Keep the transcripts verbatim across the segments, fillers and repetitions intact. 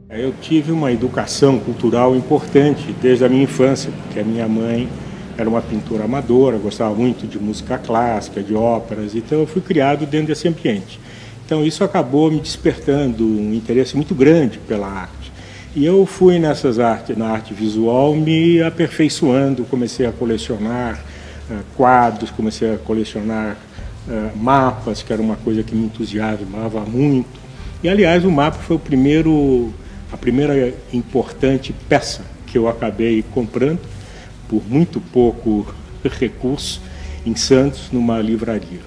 Eu tive uma educação cultural importante desde a minha infância, porque a minha mãe era uma pintora amadora, gostava muito de música clássica, de óperas, então eu fui criado dentro desse ambiente. Então isso acabou me despertando um interesse muito grande pela arte. E eu fui nessas artes, na arte visual me aperfeiçoando, comecei a colecionar uh, quadros, comecei a colecionar uh, mapas, que era uma coisa que me entusiasmava muito. E aliás o mapa foi o primeiro, a primeira importante peça que eu acabei comprando por muito pouco recurso em Santos, numa livraria.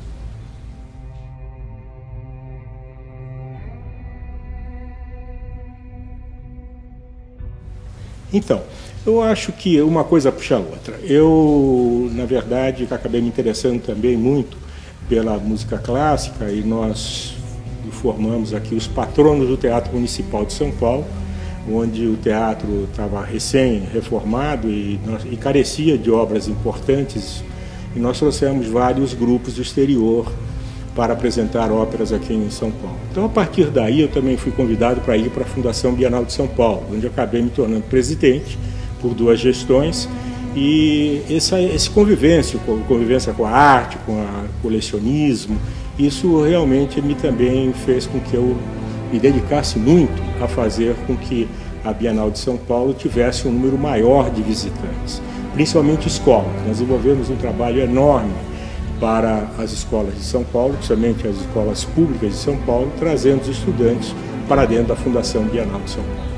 Então, eu acho que uma coisa puxa a outra. Eu, na verdade, acabei me interessando também muito pela música clássica e nós formamos aqui os patronos do Teatro Municipal de São Paulo, onde o teatro estava recém-reformado e, e carecia de obras importantes, e nós trouxemos vários grupos do exterior para apresentar óperas aqui em São Paulo. Então, a partir daí, eu também fui convidado para ir para a Fundação Bienal de São Paulo, onde eu acabei me tornando presidente por duas gestões, e essa, esse convivência, convivência com a arte, com o colecionismo, isso realmente me também fez com que eu me dedicasse muito a fazer com que a Bienal de São Paulo tivesse um número maior de visitantes, principalmente escolas. Nós desenvolvemos um trabalho enorme para as escolas de São Paulo, principalmente as escolas públicas de São Paulo, trazendo os estudantes para dentro da Fundação Bienal de São Paulo.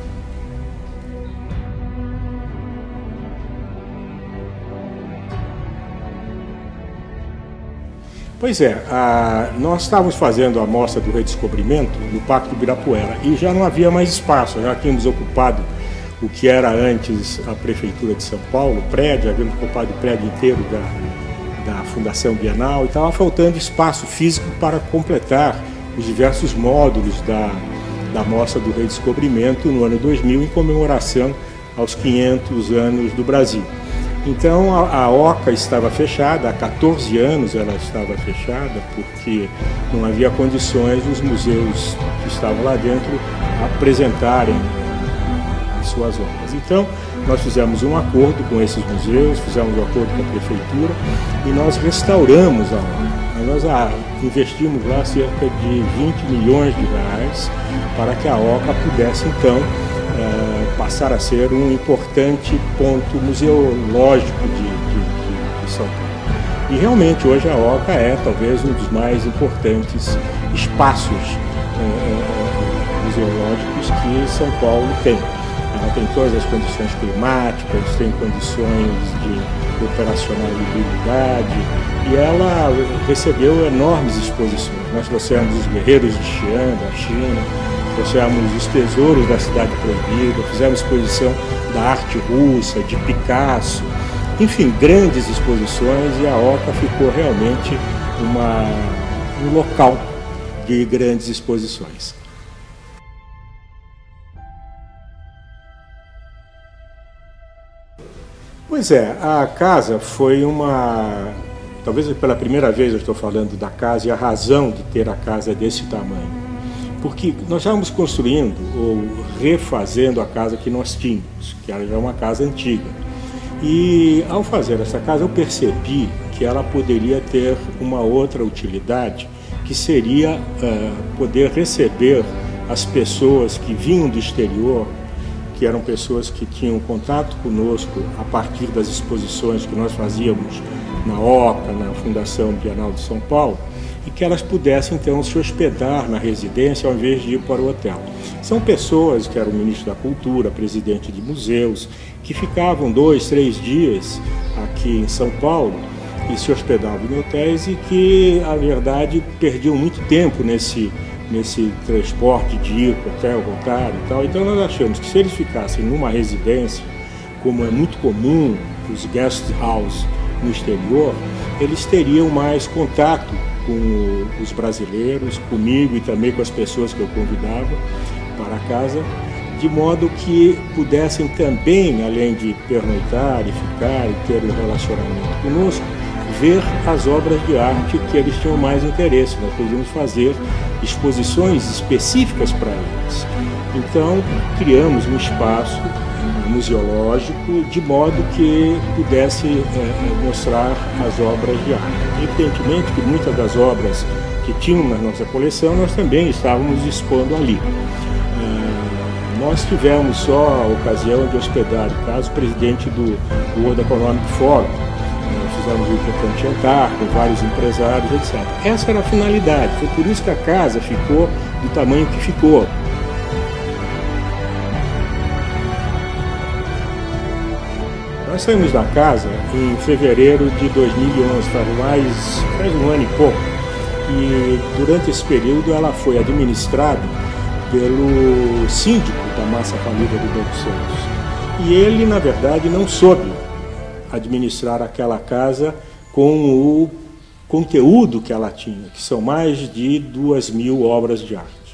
Pois é, a, nós estávamos fazendo a mostra do redescobrimento no Parque do Ibirapuera e já não havia mais espaço, já tínhamos ocupado o que era antes a Prefeitura de São Paulo, o prédio, havíamos ocupado o prédio inteiro da, da Fundação Bienal e estava faltando espaço físico para completar os diversos módulos da, da mostra do redescobrimento no ano dois mil, em comemoração aos quinhentos anos do Brasil. Então a, a OCA estava fechada, há quatorze anos ela estava fechada, porque não havia condições dos museus que estavam lá dentro apresentarem as suas obras. Então nós fizemos um acordo com esses museus, fizemos um acordo com a Prefeitura e nós restauramos a OCA. Nós a, investimos lá cerca de vinte milhões de reais para que a OCA pudesse então Uh, passar a ser um importante ponto museológico de, de, de, de São Paulo. E realmente hoje a OCA é talvez um dos mais importantes espaços uh, museológicos que São Paulo tem. Ela tem todas as condições climáticas, tem condições de operacionalidade e ela recebeu enormes exposições. Nós trouxemos os guerreiros de Xi'an, da China, trouxemos os tesouros da Cidade Proibida, fizemos exposição da arte russa, de Picasso, enfim, grandes exposições e a OCA ficou realmente uma, um local de grandes exposições. Pois é, a casa foi uma... Talvez pela primeira vez eu estou falando da casa e a razão de ter a casa desse tamanho. Porque nós estávamos construindo ou refazendo a casa que nós tínhamos, que era já uma casa antiga. E ao fazer essa casa eu percebi que ela poderia ter uma outra utilidade, que seria uh, poder receber as pessoas que vinham do exterior, que eram pessoas que tinham contato conosco a partir das exposições que nós fazíamos na OCA, na Fundação Bienal de São Paulo, e que elas pudessem então se hospedar na residência ao invés de ir para o hotel. São pessoas que eram o ministro da Cultura, presidente de museus, que ficavam dois, três dias aqui em São Paulo e se hospedavam em hotéis e que, na verdade, perdiam muito tempo nesse, nesse transporte de ir para o hotel, voltar e tal. Então nós achamos que se eles ficassem numa residência, como é muito comum os guest house no exterior, eles teriam mais contato com os brasileiros, comigo e também com as pessoas que eu convidava para casa, de modo que pudessem também, além de pernoitar e ficar e ter um relacionamento conosco, ver as obras de arte que eles tinham mais interesse. Nós podíamos fazer exposições específicas para eles. Então, criamos um espaço museológico de modo que pudesse é, mostrar as obras de arte. Evidentemente que muitas das obras que tinham na nossa coleção nós também estávamos expondo ali. É, nós tivemos só a ocasião de hospedar, no caso, o presidente do World Economic Forum. É, fizemos um importante jantar com vários empresários, etcétera. Essa era a finalidade, foi por isso que a casa ficou do tamanho que ficou. Nós saímos da casa em fevereiro de dois mil e onze, faz mais, faz um ano e pouco, e durante esse período ela foi administrada pelo síndico da Massa Família do Banco Santos. E ele, na verdade, não soube administrar aquela casa com o conteúdo que ela tinha, que são mais de duas mil obras de arte.